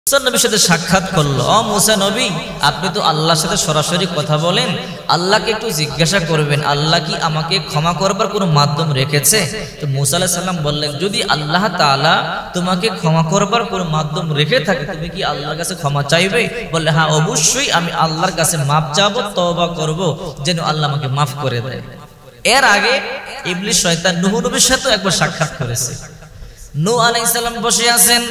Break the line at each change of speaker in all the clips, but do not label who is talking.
মুসা নবীর সাথে সাক্ষাৎ করলো। ও মুসা নবী, আপনি তো আল্লাহর সাথে সরাসরি কথা বলেন, আল্লাহকে একটু জিজ্ঞাসা করবেন আল্লাহ কি আমাকে ক্ষমা করবার কোনো মাধ্যম রেখেছে? তো মুসা আলাইহিস সালাম বললেন, যদি আল্লাহ তাআলা তোমাকে ক্ষমা করবার কোনো মাধ্যম রেখে থাকে তুমি কি আল্লাহর কাছে ক্ষমা চাইবে? বললে হ্যাঁ অবশ্যই আমি আল্লাহর কাছে মাফ চাইবো, তওবা করব যেন আল্লাহ আমাকে মাফ করে দেয়। এর আগে ইবলিস শয়তান নূহ নবীর সাথে একবার সাক্ষাৎ করেছে। নূহ আলাইহিস সালাম বসে আছেন,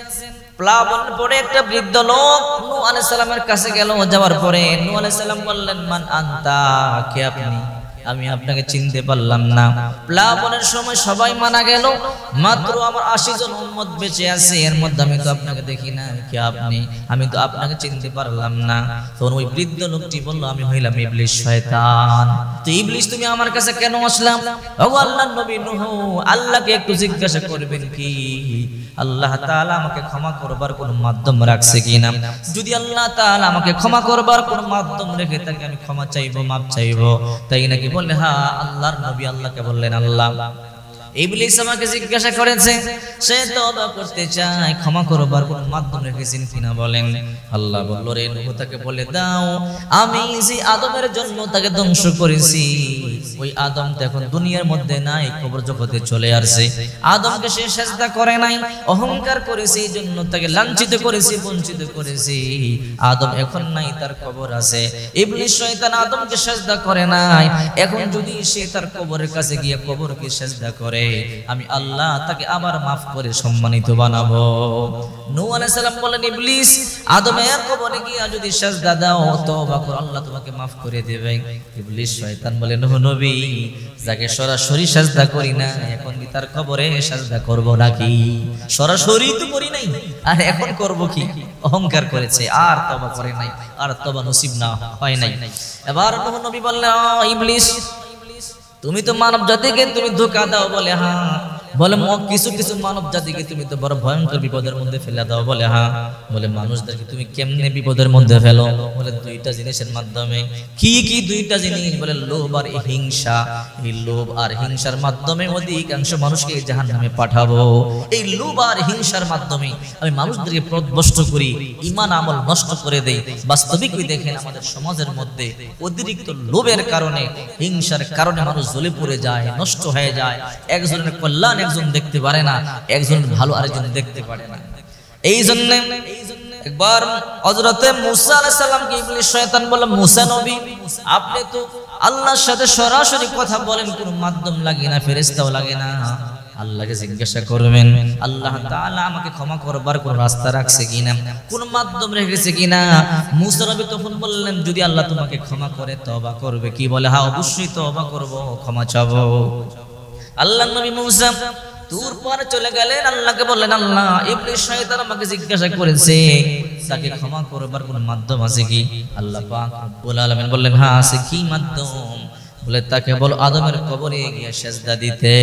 প্লাবন পরে একটা বৃদ্ধ লোক নূহ আলাইহিস সালামের কাছে গেল। যাওয়ার পরে নূহ আলাইহিস সালাম বললেন, মান আনতা, কে আপনি? আমি আপনাকে চিনতে পারলাম না। প্লাবনের সময় সবাই মারা গেল, মাত্র আমার 80 জন উম্মত বেঁচে আছে, এর মধ্যে আমি তো আপনাকে দেখি না, কে আপনি? আমি তো আপনাকে চিনতে পারলাম না। তখন ওই বৃদ্ধ লোকটি বলল, আমি হইলাম ইবলিস শয়তান। তো ইবলিস তুমি আমার কাছে কেন আসলাম? ও আল্লাহর নবী নূহ, আল্লাহকে একটু জিজ্ঞাসা করবেন কি আল্লাহ তাআলা আমাকে ক্ষমা করবার কোনো মাধ্যম রাখছে কিনা? যদি আল্লাহ তাআলা আমাকে ক্ষমা করবার কোনো মাধ্যম রেখে থাকে আমি ক্ষমা চাইবো, মাপ চাইবো, তাই নাকি? বললে হ্যাঁ। আল্লাহর নবী আল্লাহকে বললেন, আল্লাহ ইবলিস আমাকে জিজ্ঞাসা করেছে, সে তওবা করতে চায়, ক্ষমা করবার কোনো মাধ্যম রেখেছেন কিনা বলেন। আল্লাহ বলল, রে নূহ তাকে বলে দাও, আমি যে আদমের জন্য তাকে ধ্বংস করেছি, ওই আদম তো এখন দুনিয়ার মধ্যে নাই, কবর জগতে চলে আসছে। আদমকে সে সেজদা করে নাই, অহংকার করেছে, এই জন্য তাকে লাঞ্ছিত করেছি, বঞ্চিত করেছি। আদম এখন নাই, তার কবর আছে। ইবলিস শয়তান আদমকে সেজদা করে নাই, এখন যদি সে তার কবরের কাছে গিয়ে কবরকে সেজদা করে, আমি আল্লাহ তাকে আবার মাফ করে সম্মানিত বানাবো। নূহ আলাইহিস সালাম বলেন, ইবলিস আদমের কবরে গিয়া যদি সেজদা দাও, তওবা করো, আল্লাহ তোমাকে মাফ করে দেবে। ইবলিস শয়তান বলে, নূহ নবী, যাকে সরাসরি সেজদা করি না, এখন কি তার কবরে সেজদা করব নাকি? সরাসরি তো করি নাই, আর এখন করব কি? অহংকার করেছে, আর তওবা করে নাই, আর তওবা নসিব না হয় নাই। এবার নূহ নবী বললেন, ইবলিস তুমি তো মানব জাতিকে তুমি ধোঁকা দাও। বলে হ্যাঁ। বলে কিছু কিছু মানব জাতিকে তুমি তো বড় ভয়ঙ্কর বিপদের মধ্যে ফেলে দাও। বলে হ্যাঁ। বলে মানুষদেরকে তুমি কেমনে বিপদের মধ্যে ফেলো? বলে দুইটা জিনিসের মাধ্যমে। কি কি দুইটা জিনিস? বলে লোভ আর হিংসা। এই লোভ আর হিংসার মাধ্যমে অধিকাংশ মানুষকে জাহান্নামে পাঠাবো। এই লোভ আর হিংসার মাধ্যমে আমি মানুষদেরকে পথভ্রষ্ট করি, ঈমান আমল নষ্ট করে দেই। বাস্তবিকই দেখেন আমাদের সমাজের মধ্যে অতিরিক্ত লোভের কারণে, হিংসার কারণে মানুষ জ্বলে পড়ে যায়, নষ্ট হয়ে যায়। একজনের কল্যাণ একজন দেখতে পারে না, একজনের ভালো আরেকজন দেখতে পারে না। এই জন্য একবার হযরতে মুসা আলাইহিস সালামকে ইবলিস শয়তান বলে, মুসা নবী, আপনি তো আল্লাহর সাথে সরাসরি কথা বলেন, কোনো মাধ্যম লাগে না, ফেরেশতাও লাগে না। আল্লাহকে জিজ্ঞাসা করবেন আল্লাহ তাআলা আমাকে ক্ষমা করবার কোন রাস্তা রাখছে কিনা, কোন মাধ্যম রেখেছে কিনা। মুসা নবী তখন বললেন, যদি আল্লাহ তোমাকে ক্ষমা করে তওবা করবে কি? বলে হ্যাঁ অবশ্যই তওবা করব, ক্ষমা চাবো। আল্লাহর নবী মুসা দূর পারে চলে গেলেন, আল্লাহকে বললেন, আল্লাহ ইবলিস শয়তান আমাকে জিজ্ঞাসা করেছে তাকে ক্ষমা করবার কোন মাধ্যম আছে কি? আল্লাহ পাক রব্বুল আলামিন বললেন, হ্যাঁ আছে। কি মাধ্যম? বলে তাকে বলো আদমের কবরে গিয়ে সেজদা দিতে।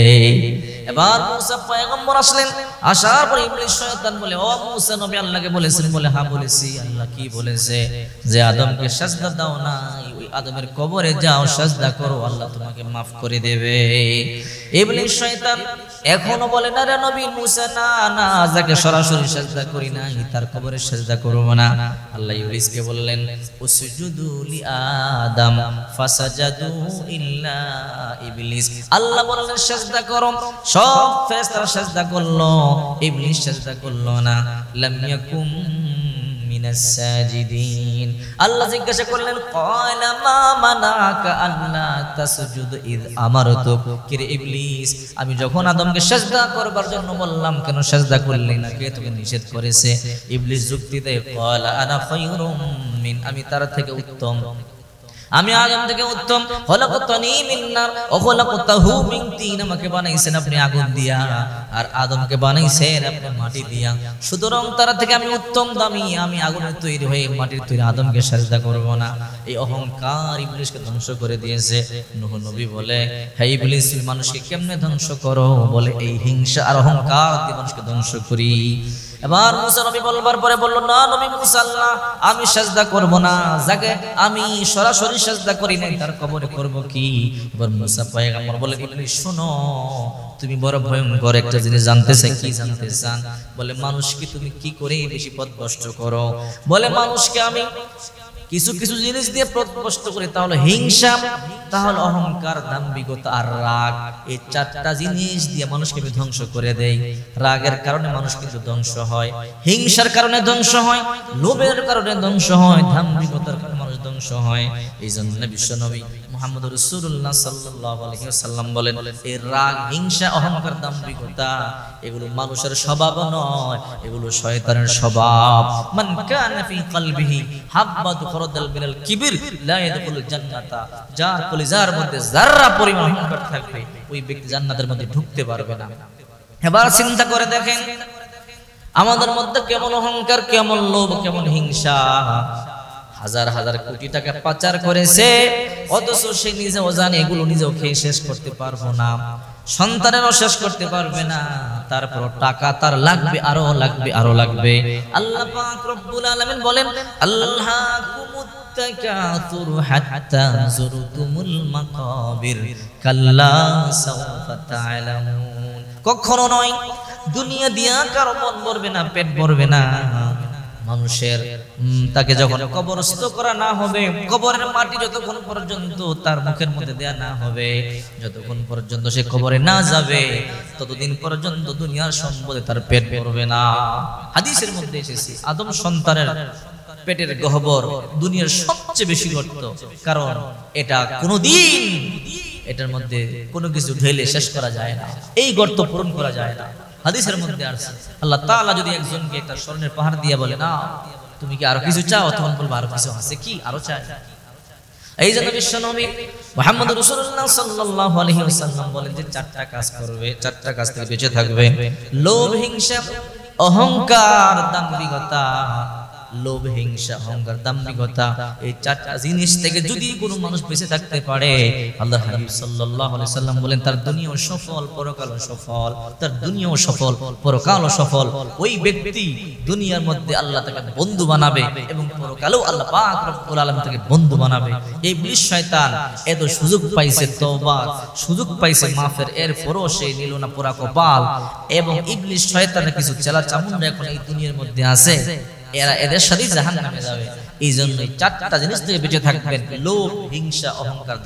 এবার মুসা পয়গম্বর আসলেন, আসার পর ইবলিস শয়তান বলে, ও মুসা নবী আল্লাহকে বলেছেন? বলে হ্যাঁ বলেছি। আল্লাহ কি বলেছে? যে আদমকে সেজদা দাও না, ওই আদমের কবরে যাও, সেজদা করো, আল্লাহ তোমাকে মাফ করে দেবে। ইবলিস শয়তান এখনো বলে, না রে নবী মুসা, না না, যাকে সরাসরি সেজদা করি না তার কবরে সেজদা করব না। আল্লাহ ইবলিসকে বললেন, উসজুদু লি আদম ফাসাজাদু ইল্লা ইবলিস। আল্লাহ বললেন সেজদা করো, সব ফেরেশতারা সেজদা করলো, ইবলিস সেজদা করলো না। লাম ইয়াকুম মিনাস সাজিদিন। আল্লাহ জিজ্ঞাসা করলেন, ক্বালা মা মানাকা আল্লা তাসজুদ ইয আমারতুক। কি রে ইবলিস, আমি যখন আদমকে সেজদা করবার জন্য বললাম, কেন সেজদা করলি না? কে তোকে নিষেধ করেছে? ইবলিস যুক্তি দেয়, ক্বালা আনা খায়রুম মিন, আমি তার থেকে উত্তম, আমি আদম থেকে উত্তম। খলাকতানি মিন নার ওয়া খলাকতাহু মিন তিন, আমাকে বানাইছেন আপনি আগুন দিয়া, আর আদমকে বানাইছেন আপনি মাটি দিয়া, সুতরাং তার থেকে আমি উত্তম, দামি। আমি আগুনের তৈরি হয়ে মাটির তৈরি আদমকে সেজদা করব না। এই অহংকার ইবলিসকে ধ্বংস করে দিয়েছে। নূহ নবী বলে, হে ইবলিস, মানুষকে কেমনে ধ্বংস করো? বলে এই হিংসা আর অহংকার দিয়ে মানুষকে ধ্বংস করি। এবার মুসা নবী বলবার পরে বলল, না নবী মুসা, আল্লাহ আমি সিজদা করব না, যাকে আমি সরাসরি সিজদা করি নাই তার কবরে করব কি? এবার মুসা পয়গম্বর বলে, ইবলিস শোনো, তুমি বড় ভয়ঙ্কর একটা জিনিস জানতে চাই। কি জানতে চান? বলে, মানুষকে তুমি কি করে বেশি পথভ্রষ্ট করো? বলে, মানুষকে আমি কিছু কিছু জিনিস দিয়ে পথভ্রষ্ট করি, তাহলে হিংসা, তাহলে অহংকার, দাম্ভিকতা আর রাগ। এই চারটা জিনিস দিয়ে মানুষকে আমি ধ্বংস করে দেই। রাগের কারণে মানুষ কিন্তু ধ্বংস হয়, হিংসার কারণে ধ্বংস হয়, লোভের কারণে ধ্বংস হয়, দাম্ভিকতার কারণে মানুষ ধ্বংস হয়। এই জন্য বিশ্বনবী মুহাম্মদ রাসূলুল্লাহ সাল্লাল্লাহু আলাইহি ওয়াসাল্লাম বলেন, এই রাগ, হিংসা, অহংকার, দাম্ভিকতা এগুলো মানুষের স্বভাব নয়, এগুলো শয়তানের স্বভাব। মান কানা ফি কলবিহি হাব্বাতু খরদাল মিনাল কিবির লা ইয়াদখুলুল জান্নাতা, যার কলিজার মধ্যে যারা পরিমাণ অহংকার থাকবে ওই ব্যক্তি জান্নাতের মধ্যে ঢুকতে পারবে না। এবার চিন্তা করে দেখেন আমাদের মধ্যে কেমন অহংকার, কেমন লোভ, কেমন হিংসা। হাজার হাজার কোটি টাকা পাচার করেছে, অথচ সে নিজেও জানে এগুলো নিজেও খেয়ে শেষ করতে পারবো না, সন্তানেরও শেষ করতে পারবে না, তারপর টাকা তার লাগবে, আরো লাগবে, আরো লাগবে। আল্লাহ পাক রব্বুল আলামিন বলেন, আল্লাহকুমুত তাকাসুর হাত্তা যুরতুমুল মাকাবির কাল্লা সাওফা তা'লামুন। কখনো নয়, দুনিয়া দিয়া কারো মন ভরবে না, পেট ভরবে না। মানুষের তাকে যখন কবরস্থ করা না হবে, কবরের মাটি যতক্ষণ পর্যন্ত তার মুখের মধ্যে দেয়া না হবে, যতক্ষণ পর্যন্ত সে কবরে না যাবে, ততদিন পর্যন্ত দুনিয়ার সম্পদে তার পেট ভরবে না। হাদিসের মধ্যে এসেছে, আদম সন্তানের পেটের গহ্বর দুনিয়ার সবচেয়ে বেশি গর্ত, কারণ এটা কোনোদিন এটার মধ্যে কোনো কিছু ঢেলে শেষ করা যায় না, এই গর্ত পূরণ করা যায় না। হাদিসের মধ্যে আছে, আল্লাহ তাআলা যদি একজনকে একটা স্বর্ণের পাহাড় দিয়ে বলে, না তুমি কি আরো কিছু চাও, তখন বলবো আরো কিছু আছে, কি আরো চাই। এই জন্য বিশ্বনবী মুহাম্মদ রাসূলুল্লাহ সাল্লাল্লাহু আলাইহি ওয়াসাল্লাম বলেন যে চারটা কাজ করবে, চারটা কাজ থেকে বেঁচে থাকবে। লোভ, হিংসা, অহংকার, দাম্ভিকতা। লোভ, হিংসা, অহংকার, দাম্ভিকতা, এই চারটা জিনিস থেকে যদি কোনো মানুষ বেঁচে থাকতে পারে, আল্লাহ হাবিব সাল্লাল্লাহু আলাইহি সাল্লাম বলেন তার দুনিয়াও সফল, পরকালও সফল। তার দুনিয়াও সফল, পরকালও সফল। ওই ব্যক্তি দুনিয়ার মধ্যে আল্লাহ তাকে বন্ধু বানাবে এবং পরকালেও আল্লাহ পাক রব্বুল আলামিন তাকে বন্ধু বানাবে। এই ইবলিস শয়তান এত সুযোগ পাইছে তওবার, সুযোগ পাইছে মাফের, এরপরও সে নিল না পুরা কপাল। এবং ইবলিস শয়তানের কিছু চেলা চামুন্ডা এখন এই দুনিয়ার মধ্যে আছে, এরা এদের সাথে জাহান্নামে যাবে। এই জন্য চারটা জিনিস থেকে বেঁচে থাকবেন, লোভ, হিংসা, অহংকার।